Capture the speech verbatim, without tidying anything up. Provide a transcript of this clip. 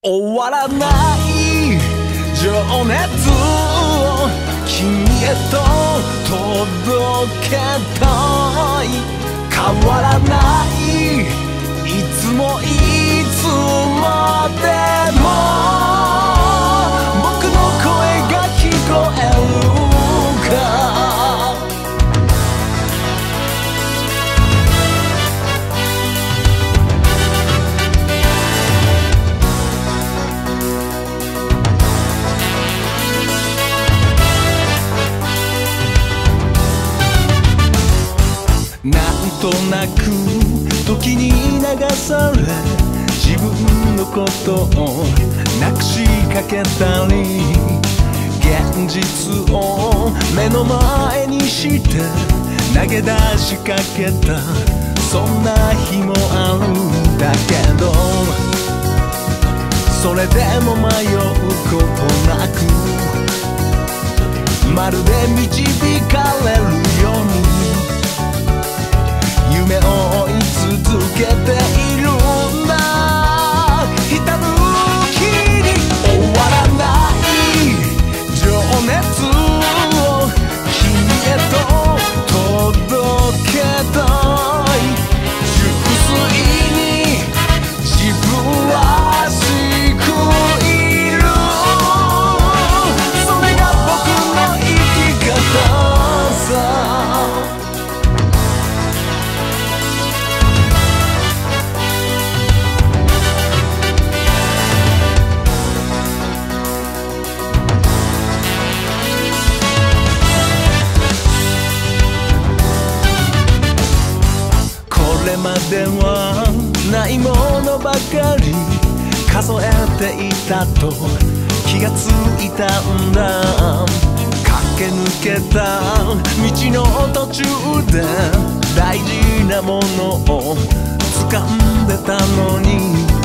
終わらない情熱を君へと届けたい。変わらないいつもいつまでも僕の声が聞こえるか。なんとなく時に流され自分のことをなくしかけたり、現実を目の前にして投げ出しかけた、そんな日もあるんだけど、それでも迷うことなくまるで導かれるように夢を追い続けているんだ。ひたむきに終わらない情熱を君へと届けたい。純粋に自分らしくいる、それが僕の生き方さ。これまではないものばかり数えていたと気がついたんだ。駆け抜けた道の途中で大事なものを掴んでたのに、